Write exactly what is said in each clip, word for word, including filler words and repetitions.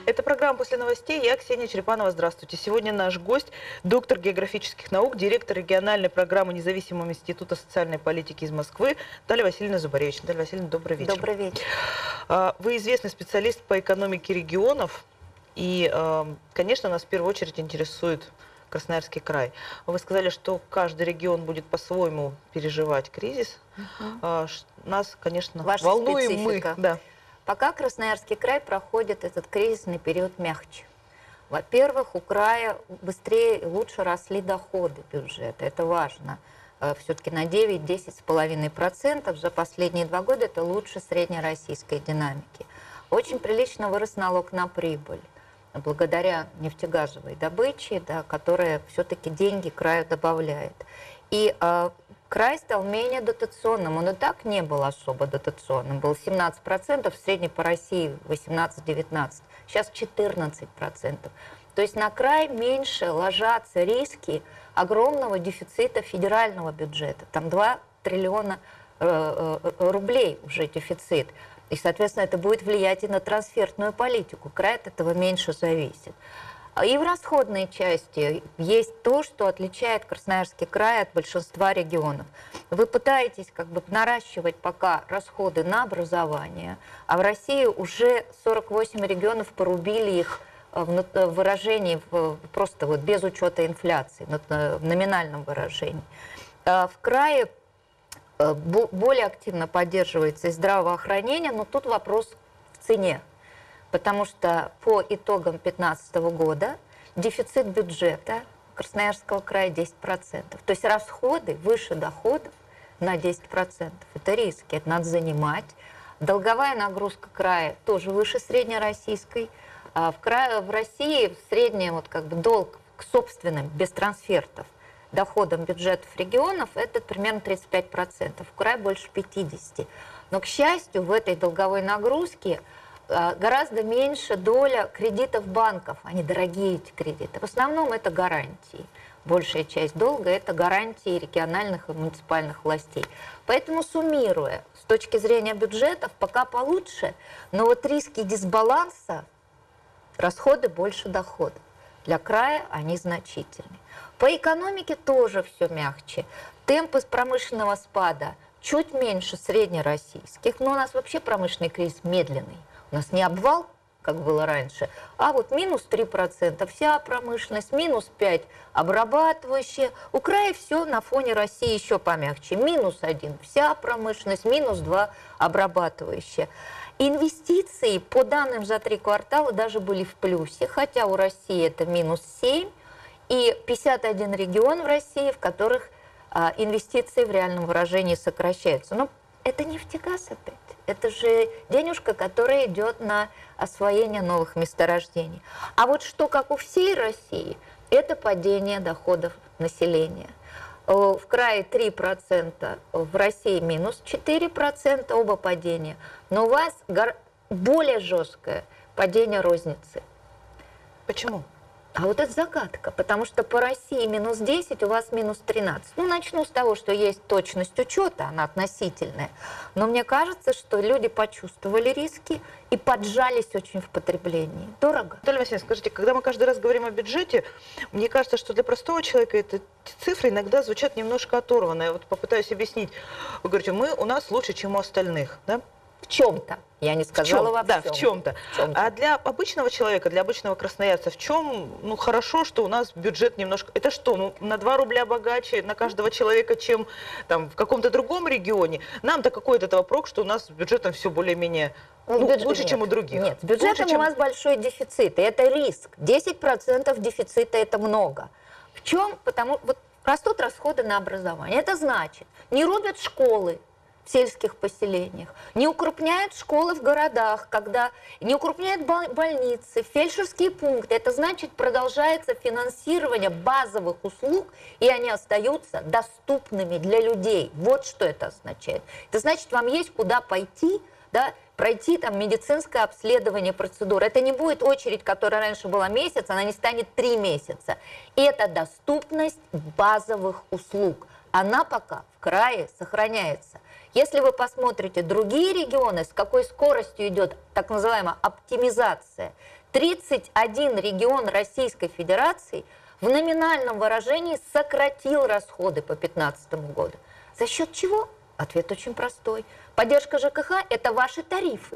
Это программа «После новостей». Я Ксения Черепанова. Здравствуйте. Сегодня наш гость, доктор географических наук, директор региональной программы Независимого института социальной политики из Москвы Наталья Васильевна Зубаревич. Наталья Васильевна, добрый вечер. Добрый вечер. Вы известный специалист по экономике регионов. И, конечно, нас в первую очередь интересует Красноярский край. Вы сказали, что каждый регион будет по-своему переживать кризис. Угу. Нас, конечно, Ваша волнуем специфика. мы. Да. Пока Красноярский край проходит этот кризисный период мягче. Во-первых, у края быстрее и лучше росли доходы бюджета. Это важно. Все-таки на девять-десять с половиной процентов за последние два года это лучше среднероссийской динамики. Очень прилично вырос налог на прибыль, благодаря нефтегазовой добыче, да, которая все-таки деньги краю добавляет. И э, край стал менее дотационным. Он и так не был особо дотационным. Был семнадцать процентов, в среднем по России восемнадцать-девятнадцать. Сейчас четырнадцать процентов. То есть на край меньше ложатся риски огромного дефицита федерального бюджета. Там два триллиона э, э, рублей уже дефицит. И, соответственно, это будет влиять и на трансфертную политику. Край от этого меньше зависит. И в расходной части есть то, что отличает Красноярский край от большинства регионов. Вы пытаетесь как бы наращивать пока расходы на образование, а в России уже сорок восемь регионов порубили их в выражении просто вот без учета инфляции, в номинальном выражении. В крае более активно поддерживается и здравоохранение, но тут вопрос в цене. Потому что по итогам две тысячи пятнадцатого года дефицит бюджета Красноярского края десять процентов. То есть расходы выше доходов на десять процентов. Это риски, это надо занимать. Долговая нагрузка края тоже выше среднероссийской. А в, крае, в России средний вот как бы долг к собственным, без трансфертов, доходам бюджетов регионов это примерно тридцать пять процентов. В крае больше пятьдесят процентов. Но, к счастью, в этой долговой нагрузке гораздо меньше доля кредитов банков. Они дорогие, эти кредиты. В основном это гарантии. Большая часть долга – это гарантии региональных и муниципальных властей. Поэтому, суммируя, с точки зрения бюджетов, пока получше, но вот риски дисбаланса, расходы больше доходов. Для края они значительны. По экономике тоже все мягче. Темпы промышленного спада чуть меньше среднероссийских, но у нас вообще промышленный кризис медленный. У нас не обвал, как было раньше, а вот минус три процента вся промышленность, минус пять процентов обрабатывающая. У края все на фоне России еще помягче. минус один процент вся промышленность, минус два процента обрабатывающая. Инвестиции по данным за три квартала даже были в плюсе, хотя у России это минус семь процентов, и пятьдесят один регион в России, в которых а, инвестиции в реальном выражении сокращаются. Но это нефтегаз опять. Это же денежка, которая идет на освоение новых месторождений. А вот что, как у всей России, это падение доходов населения. В крае три процента, в России минус четыре процента, оба падения. Но у вас более жесткое падение розницы. Почему? А вот это загадка, потому что по России минус десять, у вас минус тринадцать. Ну, начну с того, что есть точность учета, она относительная. Но мне кажется, что люди почувствовали риски и поджались очень в потреблении. Дорого. Наталья Васильевна, скажите, когда мы каждый раз говорим о бюджете, мне кажется, что для простого человека эти цифры иногда звучат немножко оторванно. Я вот попытаюсь объяснить. Вы говорите, мы у нас лучше, чем у остальных, да? В чем-то. Я не сказала во всем. Да, в чем-то. Чем а для обычного человека, для обычного красноярца, в чем, ну, хорошо, что у нас бюджет немножко... Это что, ну, на два рубля богаче на каждого человека, чем там в каком-то другом регионе? Нам-то какой от этого прок, что у нас с бюджетом все более-менее ну, бюджет... лучше, нет, чем у других? Нет, с бюджетом лучше, чем... у вас большой дефицит, и это риск. десять процентов дефицита – это много. В чем? Потому вот растут расходы на образование. Это значит, не рубят школы в сельских поселениях, не укрупняют школы в городах, когда не укрупняют больницы, фельдшерские пункты. Это значит, продолжается финансирование базовых услуг, и они остаются доступными для людей. Вот что это означает. Это значит, вам есть куда пойти, да, пройти там медицинское обследование, процедуры. Это не будет очередь, которая раньше была месяц, она не станет три месяца. Это доступность базовых услуг. Она пока в крае сохраняется. Если вы посмотрите другие регионы, с какой скоростью идет так называемая оптимизация, тридцать один регион Российской Федерации в номинальном выражении сократил расходы по две тысячи пятнадцатому году. За счет чего? Ответ очень простой. Поддержка ЖКХ – это ваши тарифы.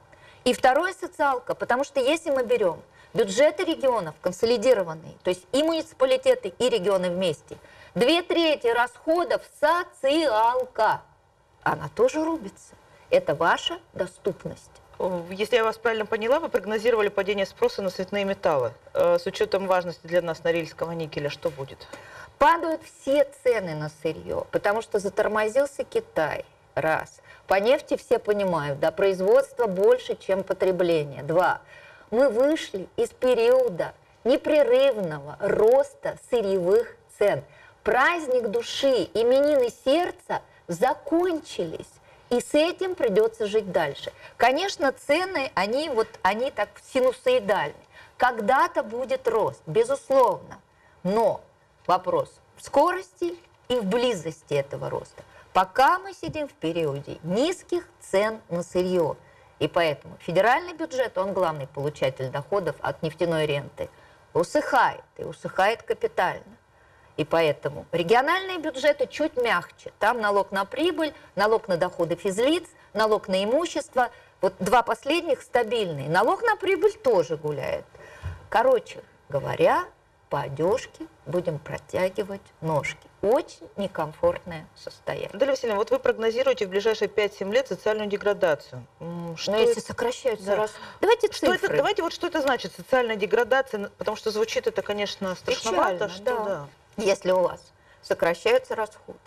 И второе – социалка, потому что если мы берем бюджеты регионов консолидированные, то есть и муниципалитеты, и регионы вместе, две трети расходов – социалка. Она тоже рубится. Это ваша доступность. Если я вас правильно поняла, вы прогнозировали падение спроса на цветные металлы. С учетом важности для нас норильского никеля, что будет? Падают все цены на сырье, потому что затормозился Китай. Раз. По нефти все понимают, да, производство больше, чем потребление. Два. Мы вышли из периода непрерывного роста сырьевых цен. Праздник души, именины сердца закончились. И с этим придется жить дальше. Конечно, цены, они, вот, они так синусоидальны. Когда-то будет рост, безусловно. Но вопрос в скорости и в близости этого роста. Пока мы сидим в периоде низких цен на сырье. И поэтому федеральный бюджет, он главный получатель доходов от нефтяной ренты, усыхает, и усыхает капитально. И поэтому региональные бюджеты чуть мягче. Там налог на прибыль, налог на доходы физлиц, налог на имущество. Вот два последних стабильные. Налог на прибыль тоже гуляет. Короче говоря, по одежке будем протягивать ножки. Очень некомфортное состояние. Наталья Васильевна, вот вы прогнозируете в ближайшие пять-семь лет социальную деградацию. Что Но это... если сокращаются да. раз... Давайте что цифры. это, давайте вот что это значит, социальная деградация, потому что звучит это, конечно, страшновато. Печально, что, да. Да. Если у вас сокращаются расходы.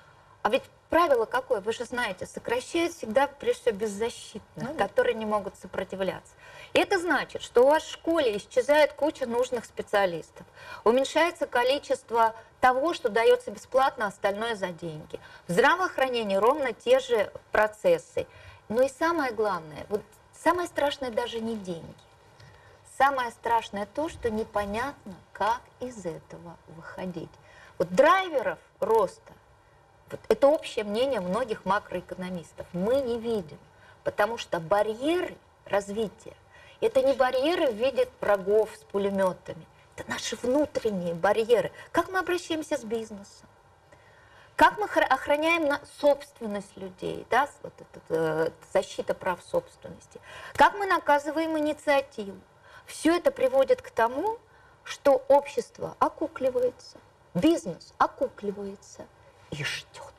А ведь правило какое? Вы же знаете, сокращают всегда, прежде всего, беззащитных, ну, которые не могут сопротивляться. И это значит, что у вас в школе исчезает куча нужных специалистов, уменьшается количество того, что дается бесплатно, остальное за деньги. В здравоохранении ровно те же процессы. Но и самое главное, вот самое страшное даже не деньги. Самое страшное то, что непонятно, как из этого выходить. Вот драйверов роста, вот это общее мнение многих макроэкономистов, мы не видим, потому что барьеры развития – это не барьеры в виде врагов с пулеметами, это наши внутренние барьеры. Как мы обращаемся с бизнесом? Как мы охраняем на собственность людей, да, вот это, э, защита прав собственности? Как мы наказываем инициативу? Все это приводит к тому, что общество окукливается, бизнес окукливается и ждет.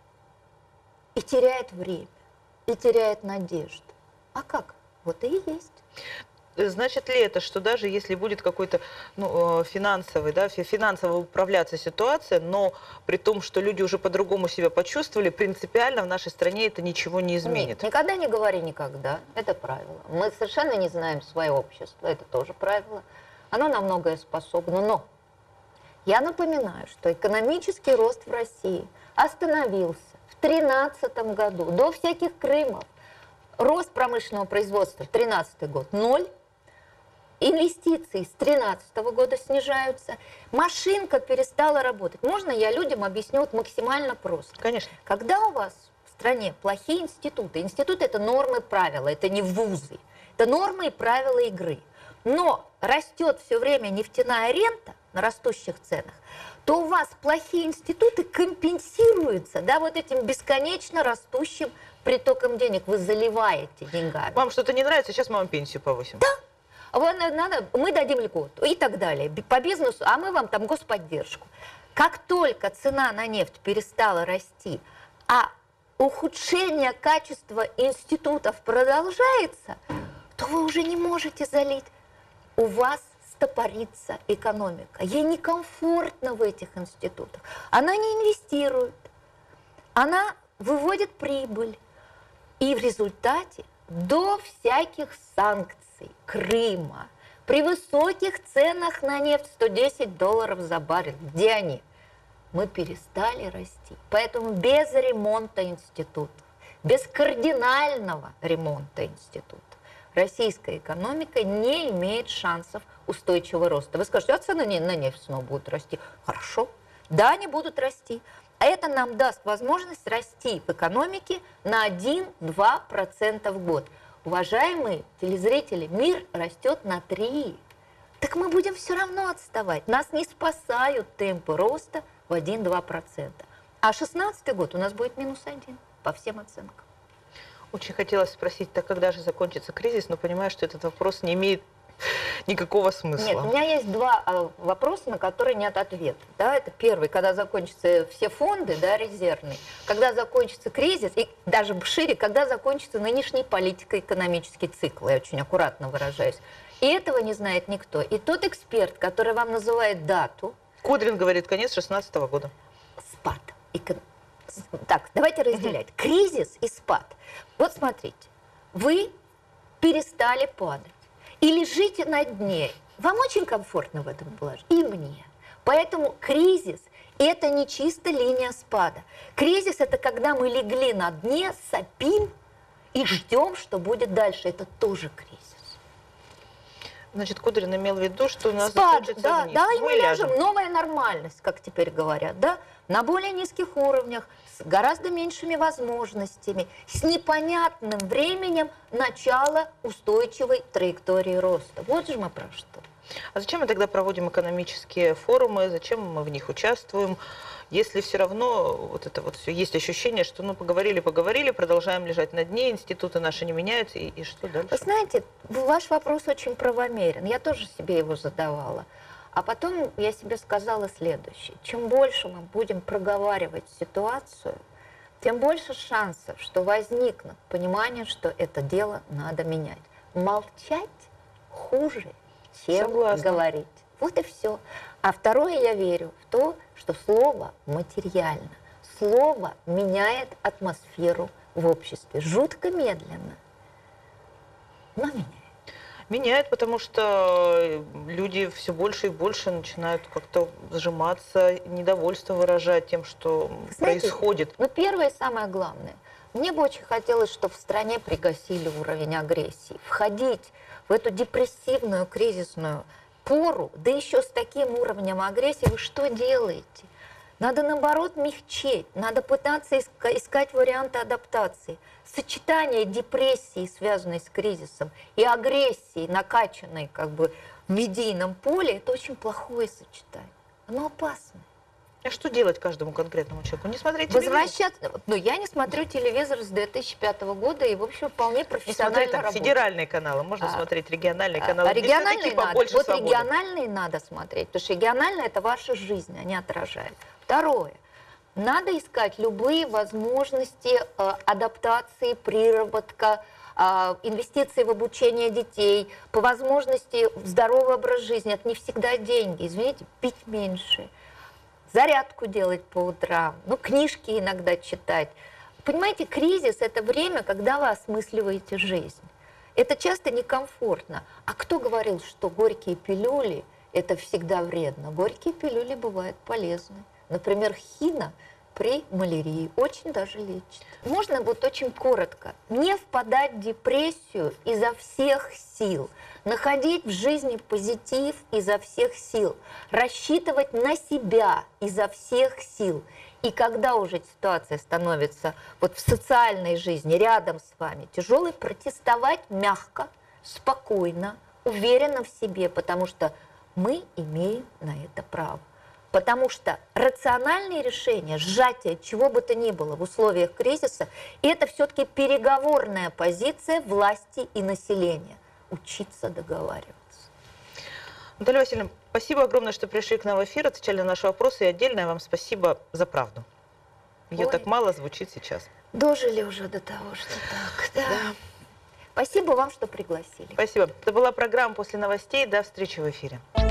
И теряет время, и теряет надежду. А как? Вот и есть. Значит ли это, что даже если будет какой-то ну, финансовый, да, финансово управляться ситуация, но при том, что люди уже по-другому себя почувствовали, принципиально в нашей стране это ничего не изменит? Нет, никогда не говори никогда. Это правило. Мы совершенно не знаем свое общество. Это тоже правило. Оно на многое способно. Но я напоминаю, что экономический рост в России остановился в две тысячи тринадцатом году. До всяких Крымов. Рост промышленного производства в две тысячи тринадцатый год – ноль. Инвестиции с две тысячи тринадцатого года снижаются. Машинка перестала работать. Можно я людям объясню вот максимально просто? Конечно. Когда у вас в стране плохие институты, институты – это нормы, правила, это не вузы, это нормы и правила игры, но растет все время нефтяная рента на растущих ценах, то у вас плохие институты компенсируются, да, вот этим бесконечно растущим притоком денег. Вы заливаете деньгами. Вам что-то не нравится, сейчас мы вам пенсию повысим. Да. Вот надо, мы дадим льготу и так далее по бизнесу, а мы вам там господдержку. Как только цена на нефть перестала расти, а ухудшение качества институтов продолжается, то вы уже не можете залить. У вас стопорится экономика. Ей некомфортно в этих институтах. Она не инвестирует, она выводит прибыль. И в результате до всяких санкций Крыма, при высоких ценах на нефть сто десять долларов за баррель, где они? Мы перестали расти. Поэтому без ремонта институтов, без кардинального ремонта институтов российская экономика не имеет шансов устойчивого роста. Вы скажете, а цены на нефть снова будут расти? Хорошо. Да, они будут расти. А это нам даст возможность расти в экономике на один-два процента в год. уважаемые телезрители, мир растет на три. Так мы будем все равно отставать. Нас не спасают темпы роста в один-два процента. А шестнадцатый год у нас будет минус один по всем оценкам. Очень хотелось спросить, так когда же закончится кризис, но понимаю, что этот вопрос не имеет никакого смысла. Нет, у меня есть два а, вопроса, на которые нет ответа. Да, это первый, когда закончатся все фонды, да, резервные, когда закончится кризис, и даже шире, когда закончится нынешний политико-экономический цикл, я очень аккуратно выражаюсь. И этого не знает никто. И тот эксперт, который вам называет дату... Кудрин говорит, конец шестнадцатого года. Спад. Эко... Так, давайте разделять. Кризис и спад. Вот смотрите, вы перестали падать. И лежите на дне. Вам очень комфортно в этом положении. И мне. Поэтому кризис – это не чисто линия спада. Кризис – это когда мы легли на дне, сопим и ждем, что будет дальше. Это тоже кризис. Значит, Кудрин имел в виду, что у нас спад, закончится да, вниз. да, и мы ляжем. ляжем. Новая нормальность, как теперь говорят, да, на более низких уровнях, с гораздо меньшими возможностями, с непонятным временем начала устойчивой траектории роста. Вот же мы про что. А зачем мы тогда проводим экономические форумы, зачем мы в них участвуем, если все равно вот это вот все есть ощущение, что ну поговорили, поговорили, продолжаем лежать на дне, институты наши не меняются, и, и что дальше? Вы знаете, ваш вопрос очень правомерен, я тоже себе его задавала. А потом я себе сказала следующее. Чем больше мы будем проговаривать ситуацию, тем больше шансов, что возникнет понимание, что это дело надо менять. Молчать хуже, чем Согласна. говорить. Вот и все. А второе, я верю в то, что слово материально. Слово меняет атмосферу в обществе. Жутко медленно, но меняет. Меняет, потому что люди все больше и больше начинают как-то сжиматься, недовольство выражать тем, что Знаете, происходит. Ну, первое и самое главное. Мне бы очень хотелось, чтобы в стране пригасили уровень агрессии. Входить в эту депрессивную, кризисную пору, да еще с таким уровнем агрессии, вы что делаете? Надо, наоборот, мягчить, надо пытаться искать варианты адаптации. Сочетание депрессии, связанной с кризисом, и агрессии, накачанной как бы в медийном поле, это очень плохое сочетание. Оно опасное. А что делать каждому конкретному человеку? Не смотреть телевизор? Возвращаться. Ну, я не смотрю телевизор с две тысячи пятого года и, в общем, вполне Не профессионально смотреть там работаю. федеральные каналы, можно А, смотреть региональные А, каналы. а где региональные всё-таки надо. побольше Вот свободы. региональные надо смотреть, потому что региональные – это ваша жизнь, они отражают. Второе. Надо искать любые возможности э, адаптации, приработка, э, инвестиции в обучение детей, по возможности в здоровый образ жизни. Это не всегда деньги. Извините, пить меньше, зарядку делать по утрам, ну, книжки иногда читать. Понимаете, кризис – это время, когда вы осмысливаете жизнь. Это часто некомфортно. А кто говорил, что горькие пилюли – это всегда вредно? Горькие пилюли бывают полезны. Например, хина при малярии очень даже лечит. Можно вот очень коротко. Не впадать в депрессию изо всех сил. Находить в жизни позитив изо всех сил. Рассчитывать на себя изо всех сил. И когда уже ситуация становится вот в социальной жизни рядом с вами тяжелой, протестовать мягко, спокойно, уверенно в себе, потому что мы имеем на это право. Потому что рациональные решения, сжатие чего бы то ни было в условиях кризиса, это все-таки переговорная позиция власти и населения. Учиться договариваться. Наталья Васильевна, спасибо огромное, что пришли к нам в эфир, отвечали на наши вопросы. И отдельное вам спасибо за правду. Ее Ой. так мало звучит сейчас. Дожили уже до того, что так. Да. Да. Спасибо вам, что пригласили. Спасибо. Это была программа «После новостей». До встречи в эфире.